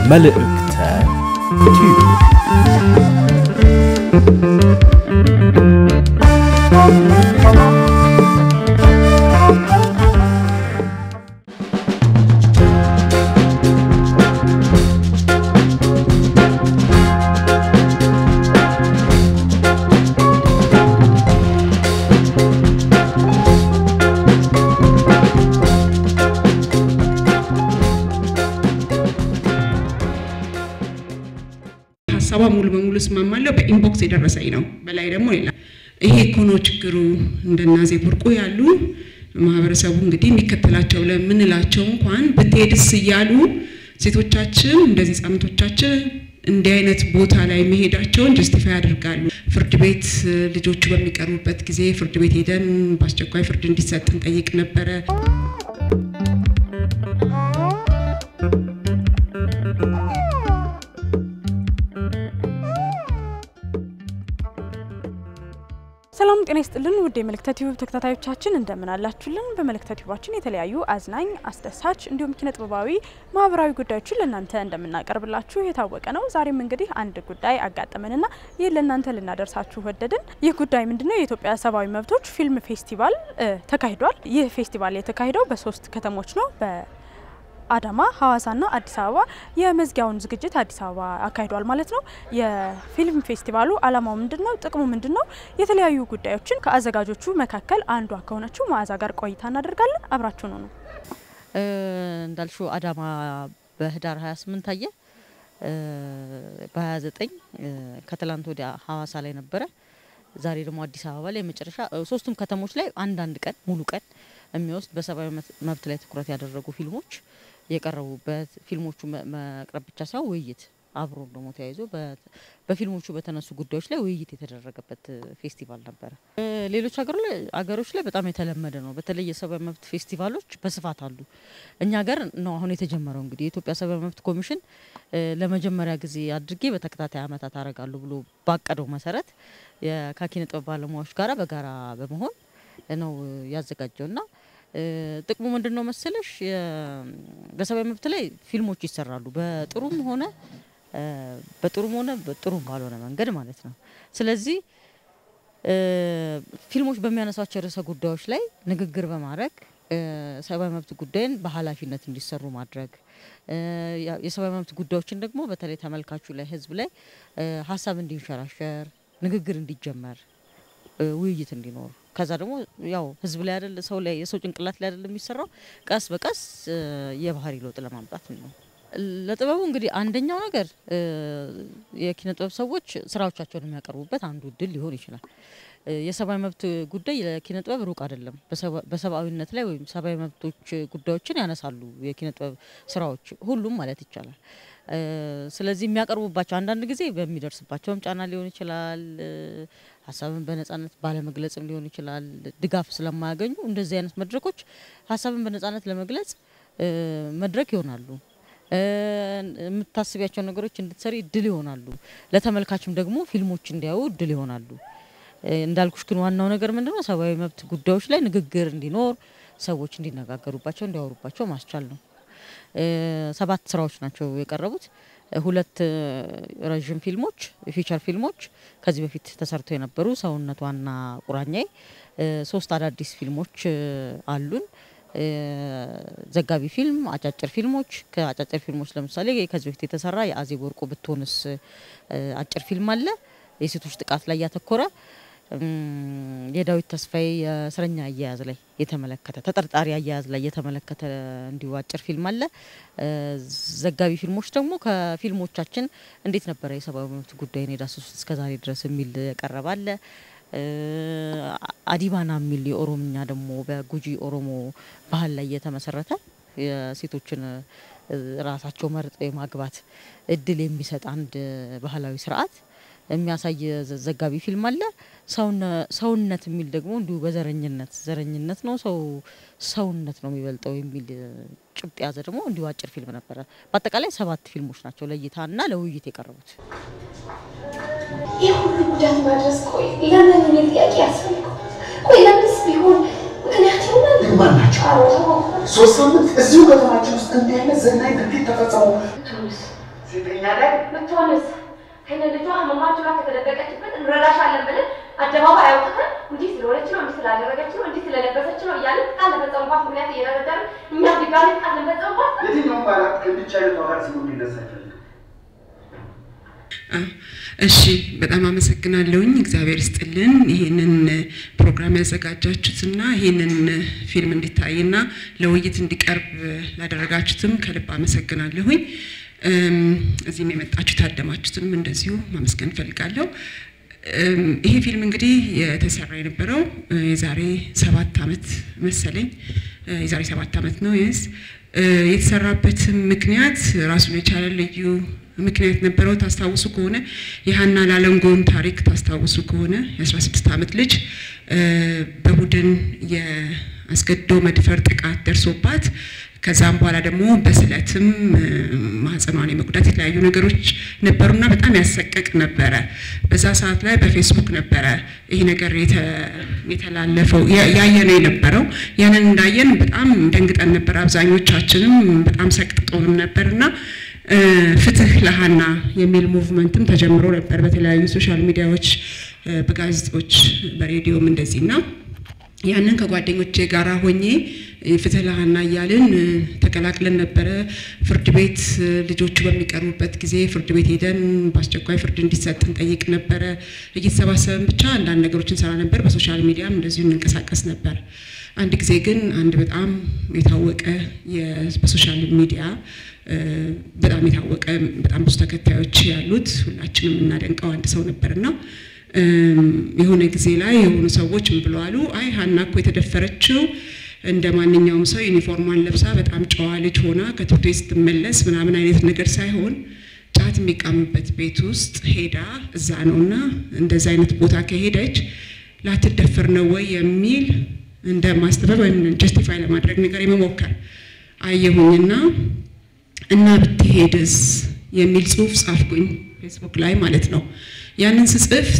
መልእክተ ቲዩብ ሐሳባ ሙሉ በሙሉ ስማማለሁ በኢንቦክስ የደረሰኝ ነው በላይ ደግሞ ሌላ ይሄ ኮኖ ችግሩ እንደናዜ ወርቁ ያሉ ማህበረሰቡ እንግዲህ የሚከተላቸው ለምንላቸው እንኳን በቴድስ ይያሉ ሴቶቻችን እንደዚህ ጻምቶቻችን እንዲህ አይነት ቦታ ላይ መሄዳቸውን ጀስቲፋይ ያደርጋሉ ፍርድ ቤት ልጆቹ በሚቀርቡበት ጊዜ ፍርድ ቤት ሄደን በአስቸኳይ ፍርድ እንዲሰጥን ጠይቅ ነበር ሰላም ጤና ይስጥልን ውድ የመልእክተ ቲዩብ ተከታታዮቻችን እንደምን አላችሁልን በመልእክተ ቲዩባችን የተለያዩ አዝናኝ አስደሳች እንዲሁም ኪነ ጥበባዊ ማህበራዊ ጉዳዮችን ለእናንተ እንደምናቀርብላችሁ የታወቀ ነው ዛሬም እንግዲህ አንድ ጉዳይ አጋጠመንና ይሄን ለእናንተ ልናደርሳችሁ ወደድን ይህ ጉዳይ ምንድነው የኢትዮጵያ ሰብአዊ መብቶች ፊልም ፌስቲቫል ተካሂዷል ይህ ፌስቲቫል የተካሄደው በሶስት ከተሞች ነው አዳማ ሐዋሳና አዲስ አበባ የመዝጊያውን ዝግጅት አዲስ አበባ አካሂዷል ማለት ነው የፊልም ፌስቲቫሉ አላማው ምንድነው ጥቅሙ ምንድነው የተለያዩ ጉዳዮችን ከአዘጋጆቹ መካከል አንዷ ከሆነችው ማዕዛ ጋር ቆይታ እናደርጋለን አብራችሁ ነው እንዳልሽው አዳማ በህዳር 28 ታየ በ29 ከትላንት ወዲያ ሐዋሳ ላይ ነበረ ዛሬ ደግሞ አዲስ አበባ ላይ መጨረሻ ሶስቱም ከተሞች ላይ አንድ ቀን ሙሉ ቀን የሚወስድ በሰብአዊ መብት ላይ ትኩረት ያደረጉ ፊልሞች የቀረቡበት ፊልሞቹ መቅረብ ብቻ ሳይሆን ውይይት አብሮ ደግሞ ተያይዞ በፊልሞቹ በተነሱ ጉዳዮች ላይ ውይይት የተደረገበት ፌስቲቫል ነበር ሌሎች አገሮች ላይ በጣም የተለመደ ነው በተለይ የሰብአዊ መብት ፌስቲቫሎች በስፋት አሉ እኛ ሀገር ነው አሁን የተጀመረው እንግዲህ የኢትዮጵያ ሰብአዊ መብት ኮሚሽን ለመጀመሪያ ጊዜ አድርጌ በተከታታይ አመታት አረጋሉ ብሎ ባቀደው መሰረት የካኪነ ጥበብ ባለሙያዎች ጋራ በጋራ በመሆን ነው ያዘጋጀውና ጥቅሙ ምንድነው መሰለሽ በሰብአዊ መብት ላይ ፊልሞች ይሰራሉ በጥሩም ሆነ በጥሩም ባልሆነ መንገድ ማለት ነው ስለዚህ ፊልሞች በሚያነሳቸው ርዕሰ ጉዳዮች ላይ ንግግር በማድረግ ሰብአዊ መብት ጉዳይን በኃላፊነት እንዲሰሩ ማድረግ የሰብአዊ መብት ጉዳዮችን ደግሞ በተለይ ተመልካቹ ላይ ህዝብ ላይ ሐሳብ እንዲንሸራሸር ንግግር እንዲጀመር ውይይት እንዲኖር ከዛ ደግሞ ያው ህዝብ ላይ አይደል ሰው ላይ የሰው ጭንቅላት ላይ አይደል የሚሰራው ቀስ በቀስ የባህሪ ለውጥ ለማምጣት ነው ለጥበቡ እንግዲህ አንደኛው ነገር የኪነ ጥበብ ሰዎች ስራዎቻቸውን የሚያቀርቡበት አንዱ ድል ሊሆን ይችላል የሰብአዊ መብት ጉዳይ ለኪነ ጥበብ ሩቅ አይደለም በሰብአዊነት ላይ ወይም ሰብአዊ መብቶች ጉዳዮችን ያነሳሉ የኪነ ጥበብ ስራዎች ሁሉም ማለት ይቻላል ስለዚህ የሚያቀርቡባቸው አንዳንድ ጊዜ በሚደርስባቸው ጫና ሊሆን ይችላል ሐሳብን በነጻነት ባለመግለጽም ሊሆን ይችላል ድጋፍ ስለማያገኙ እንደዚህ አይነት መድረኮች ሐሳብን በነጻነት ለመግለጽ መድረክ ይሆናሉ የምታስቢያቸው ነገሮች እንድትሰሪ ድል ይሆናሉ ለተመልካችም ደግሞ ፊልሞች እንዲያዩ ድል ይሆናሉ እንዳልኩሽ ግን ዋናው ነገር ምንድነው ሰብአዊ መብት ጉዳዮች ላይ ንግግር እንዲኖር ሰዎች እንዲነጋገሩባቸው እንዲያወሩባቸው ማስቻል ነው 7 ስራዎች ናቸው የቀረቡት ሁለት ረጅም ፊልሞች ፊቸር ፊልሞች ከዚህ በፊት ተሰርተው የነበሩ ሰውነቷና ቁራኛዬ 3 አዳዲስ ፊልሞች አሉን ዘጋቢ ፊልም አጫጭር ፊልሞች ከአጫጭር ፊልሞች ለምሳሌ ከዚህ በፊት የተሰራ የአዜብ ወርቁ ብትሆንስ አጭር ፊልም አለ የሴቶች ጥቃት ላይ ያተኮረ የዳዊት ተስፋዬ የስረኛ አያያዝ ላይ የተመለከተ ተጠርጣሪ አያያዝ ላይ የተመለከተ እንዲው አጭር ፊልም አለ ዘጋቢ ፊልሞች ደግሞ ከፊልሞቻችን እንዴት ነበር የሰብአዊ መብት ጉዳይን የዳሰሱት እስከዛሬ ድረስ የሚል ቀረባለ አዲባና ሚል የኦሮምኛ ደግሞ በጉጂ ኦሮሞ ባህል ላይ የተመሰረተ የሴቶችን ራሳቸው መርጠው የማግባት እድል የሚሰጥ አንድ ባህላዊ ስርዓት የሚያሳይ ዘጋቢ ፊልም አለ ሰውነት የሚል ደግሞ እንዲሁ ዘረኝነት ነው ሰውነት ነው የሚበልጠው የሚል ጭብጥ ያዘ ደግሞ እንዲሁ አጭር ፊልም ነበር በአጠቃላይ 7 ፊልሞች ናቸው ለእይታና ለውይይት የቀረቡት ይሁሉ ጉዳት ማድረስ ቆይ ለምን ምን ጥያቄ ያስፈልገው ቆይ ለምንስ ቢሆን ምክንያት ይሆናል ማናቸው 3 ሳምንት እዚሁ ከተማቸው ውስጥ እንዲህ አይነት ዘናይ ድርጊት ተፈጸመው ሴተኛ ላይ ብትሆንስ ከነ ልጇ ማማቹ ጋር ከተደበቀችበት እንረዳሻለን ብለን አደባባይ አውጥተን እንዲህ ስለሆነች ነው እንዲህ ስላደረገች ነው እንዲህ ስለለበሰች ነው እያልን ቃል ለፈጸሙባት ምክንያት እየረዳን እኛ ቢጋር ቃል ለፈጸሙባት የትኛውም ማለት ከብቻ ለተዋራሲ ነው ሊነሳቸው እሺ በጣም አመሰግናለሁኝ እግዚአብሔር ይስጥልን ይሄንን ፕሮግራም ያዘጋጃችሁትና ይሄንን ፊልም እንዲታይና ለውይይት እንዲቀርብ ላደረጋችሁትም ከልብ አመሰግናለሁኝ እዚህም የመጣችሁ ታደማችሁትም እንደዚሁ ማመስገን ፈልጋለሁ ይሄ ፊልም እንግዲህ የተሰራ የነበረው የዛሬ 7 አመት መሰለኝ የዛሬ 7 አመት ነው የተሰራበት ምክንያት ራሱን የቻለ ልዩ ምክንያት ነበረው ታስታውሱ ከሆነ የሃና ላለንጎን ታሪክ ታስታውሱ ከሆነ የ16 አመት ልጅ በቡድን የአስገድዶ መድፈር ጥቃት ደርሶባት ከዛም በኋላ ደግሞ በስለትም ማህፀኗን የመጉዳት የተለያዩ ነገሮች ነበሩና በጣም ያሰቀቅ ነበረ በዛ ሰዓት ላይ በፌስቡክ ነበረ ይሄ ነገር የተላለፈው ያየነው የነበረው ያንን እንዳየን በጣም ደንግጠን ነበር አብዛኞቻችንም በጣም ሰቅጥጦን ነበርና ፍትህ ለሃና የሚል ሙቭመንትም ተጀምሮ ነበር በተለያዩ ሶሻል ሚዲያዎች በጋዜጦች በሬዲዮም እንደዚህና ያንን ከጓደኞቼ ጋር ሆኜ ፍትህ ለሃና ያለን ተከላክለን ነበር ፍርድ ቤት ልጆቹ በሚቀርቡበት ጊዜ ፍርድ ቤት ሄደን በአስቸኳይ ፍርድ እንዲሰጥን ጠይቅ ነበር እየተሰባሰበን ብቻ አንዳንድ ነገሮችን ሰራ ነበር በሶሻል ሚዲያም እንደዚሁ እንንቀሳቀስ ነበር አንድ ጊዜ ግን አንድ በጣም የታወቀ በሶሻል ሚዲያ በጣም የታወቀ በጣም ብዙ ተከታዮች ያሉት ሁላችንም እናደንቀው አንድ ሰው ነበርና የሆነ ጊዜ ላይ የሆኑ ሰዎች ምን ብለዋሉ አይ ሃና እኮ የተደፈረችው እንደማንኛውም ሰው ዩኒፎርሟን ለብሳ በጣም ጨዋ ልጅ ሆና ከትምህርት ቤት ስትመለስ ምናምን አይነት ነገር ሳይሆን ጫት የሚቃምበት ቤት ውስጥ ሄዳ እዛ ነውና እንደዛ አይነት ቦታ ከሄደች ላትደፈር ነው ወይ የሚል እንደ ማስተባበል ወይም ጀስቲፋይ ለማድረግ ነገር የመሞከር አየሁኝና እና ብትሄድስ የሚል ጽሁፍ ጻፍኩኝ ፌስቡክ ላይ ማለት ነው ያንን ጽፍ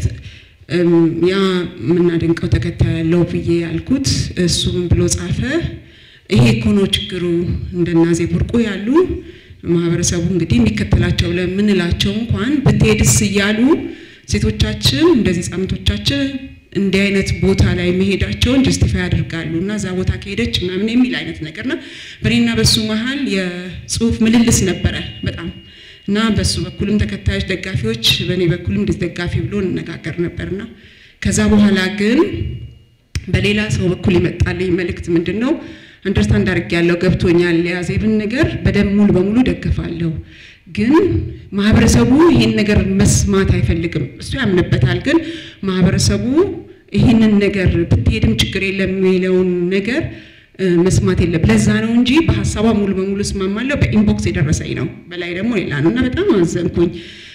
ያ ምናደንቀው ተከታይ ያለው ብዬ ያልኩት እሱም ብሎ ጻፈ ይሄ ኮኖ ችግሩ እንደናዜ ቡርቁ ያሉ ማህበረሰቡ እንግዲህ የሚከተላቸው ለምንላቸው እንኳን ብትሄድስ ይያሉ ሴቶቻችን እንደዚህ ጻምቶቻችን እንደ አይነት ቦታ ላይ መሄዳቸውን ጀስቲፋይ ያደርጋሉና ዛ ቦታ ከሄደች ምናምን የሚል አይነት ነገርና በእኔና በሱ መሃል የጽሁፍ ምልልስ ነበረ በጣም እና በሱ በኩልም ተከታዮች ደጋፊዎች በኔ በኩልም ደጋፊ ብሎ እንነጋገር ነበርና ከዛ በኋላ ግን በሌላ ሰው በኩል ይመጣልኝ መልእክት ምንድነው አንደርስታንድ አድርጌያለሁ ገብቶኛል ያዜብን ነገር በደም ሙሉ በሙሉ ደግፋለሁ ግን ማህበረሰቡ ይሄን ነገር መስማት አይፈልግም እሱ ያምንበታል ግን ማህበረሰቡ ይሄንን ነገር ብትሄድም ችግር የለም የሚለውን ነገር መስማት የለም ለዛ ነው እንጂ በሐሳቧ ሙሉ በሙሉ ስማማለሁ በኢንቦክስ የደረሰኝ ነው በላይ ደግሞ ሌላ ነውና በጣም አዘንኩኝ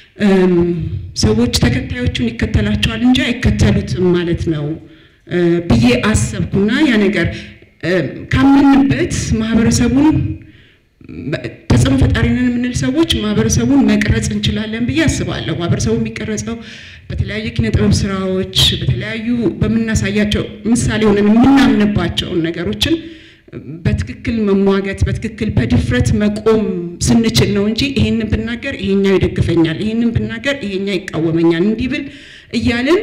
ሰዎች ተከታዮቹን ይከተላቸዋል እንጂ አይከተሉትም ማለት ነው ብዬ አሰብኩና ያ ነገር ካመንበት ማህበረሰቡን ተጽዕኖ ፈጣሪነን የምንል ሰዎች ማህበረሰቡን መቅረጽ እንችላለን ብዬ አስባለሁ ማህበረሰቡ የሚቀረጸው በተለያየ ኪነ ጥበብ ስራዎች በተለያዩ በመናሳያቸው ምሳሌ ሆነን የምናምንባቸው ነገሮችን በትክክል መሟገት በትክክል በድፍረት መቆም ስንችል ነው እንጂ ይሄንን ብናገር ይሄኛው ይደግፈኛል ይሄንን ብናገር ይሄኛው ይቃወመኛል እንዲብል እያልን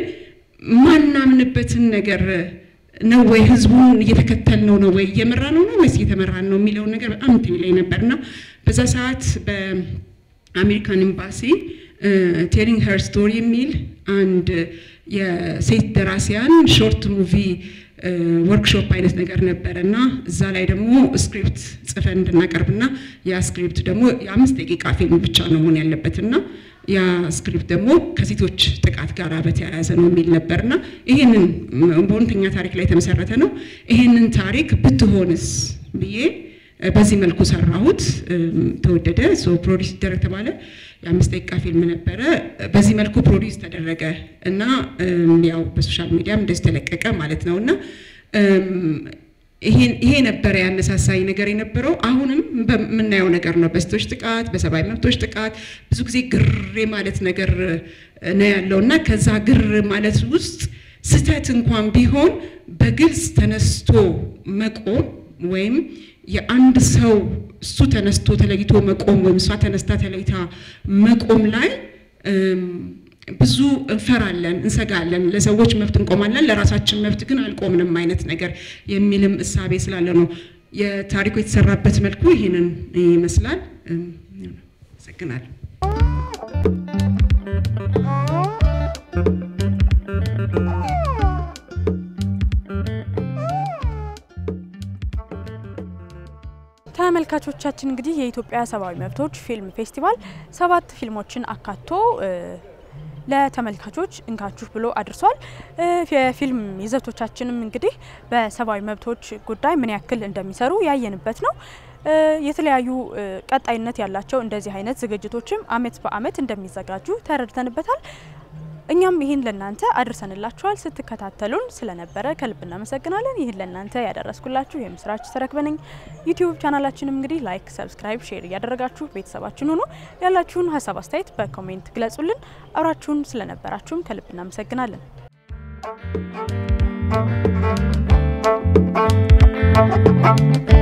ማናምንበትን ነገር ነው ወይ ህዝቡን እየተከተልነው ነው ወይ የመራነው ነው ወይስ እየተመራን ነው የሚለው ነገር በጣም ትይለኝ ነበርና በዛ ሰዓት በአሜሪካን ኤምባሲ ቴሊንግ ሄር ስቶሪ የሚል አንድ የሴት ደራሲያን ሾርት ሙቪ ወርክሾፕ አይነት ነገር ነበርና እዛ ላይ ደግሞ ስክሪፕት ጽፈን እንድናቀርብና ያ ስክሪፕት ደግሞ የ5 ደቂቃ ፊልም ብቻ ነው መሆን ያለበትና ያ ስክሪፕት ደግሞ ከሴቶች ጥቃት ጋር በተያያዘ ነው የሚል ነበርና ይሄንን በእውነተኛ ታሪክ ላይ ተመሰረተ ነው ይሄንን ታሪክ ብትሆንስ ብዬ በዚህ መልኩ ሰራሁት ተወደደ ሶ ፕሮዲዩስ ተደረገ ተባለ የ5 ደቂቃ ፊልም ነበረ በዚህ መልኩ ፕሮዲዩስ ተደረገ እና ያው በሶሻል ሚዲያም እንደዚህ ተለቀቀ ማለት ነውና ይሄ ነበር ያነሳሳይ ነገር የነበረው አሁንም በመናየው ነገር ነው በሴቶች ጥቃት በሰብአዊ መብቶች ጥቃት ብዙ ጊዜ ግሬ ማለት ነገር ነው ያለውና ከዛ ግር ማለት ውስጥ ስተት እንኳን ቢሆን በግልጽ ተነስቶ መቆም ወይም የአንድ ሰው እሱ ተነስቶ ተለይቶ መቆም ወይም እሷ ተነስታ ተለይታ መቆም ላይ ብዙ እንፈራለን እንሰጋለን ለሰዎች መብት እንቆማለን ለራሳችን መብት ግን አልቆምንም አይነት ነገር የሚልም እሳቤ ስላለ ነው የታሪኩ የተሰራበት መልኩ ይሄንን ይመስላል ሰግናለሁ ተመልካቾቻችን እንግዲህ የኢትዮጵያ ሰብአዊ መብቶች ፊልም ፌስቲቫል 7 ፊልሞችን አካቶ ለተመልካቾች እንካችሁ ብሎ አድርሷል የፊልም ይዘቶቻችንም እንግዲህ በሰብአዊ መብቶች ጉዳይ ምን ያክል እንደሚሰሩ ያየንበት ነው የተለያዩ ቀጣይነት ያላቸው እንደዚህ አይነት ዝግጅቶችም አመት በአመት እንደሚዘጋጁ ተረድተንበታል እኛም ይሄን ለናንተ አድርሰንላችኋል ስትከታተሉን ስለነበረ ከልብና መሰግናለን ይሄን ለናንተ ያደረስኩላችሁ የምስራች ተረክበነኝ ዩቲዩብ ቻናላችንም እንግዲህ ላይክ ሰብስክራይብ ሼር ያደረጋችሁ ቤተሰባችን ሁኑ ያላችሁን ሐሳብ አስተያየት በኮሜንት ግለጹልን አብራችሁን ስለነበራችሁም ከልብና መሰግናለን Thank you.